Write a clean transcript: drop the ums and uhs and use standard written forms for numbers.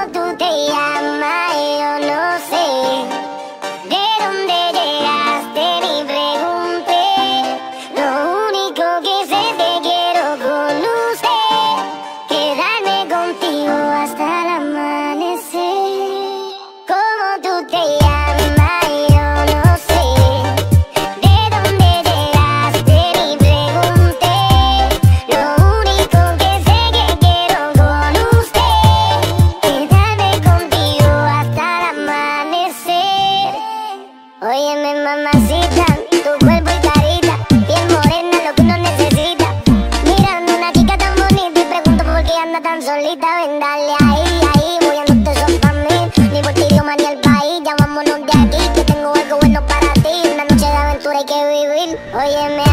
tú te llamas? Yo no sé. ¿De dónde llegaste? Ni pregunté. Lo único que sé es que quiero conocer, quedarme contigo hasta el amanecer. ¿Cómo tú te llamas? Yo no sé. ¿De dónde llegaste? Ni pregunté. Lo único que sé es que quiero conocer, quedarme contigo hasta el amanecer. Óyeme, mamacita, tu cuerpo y carita, piel morena, lo que uno necesita. Mirando una chica tan bonita y pregunto por qué anda tan solita. Ven, dale ahí, moviéndote eso pa' mí. Ni por ti idioma ni el país, ya vámonos de aquí, que tengo algo bueno para ti. Una noche de aventura hay que vivir. Óyeme,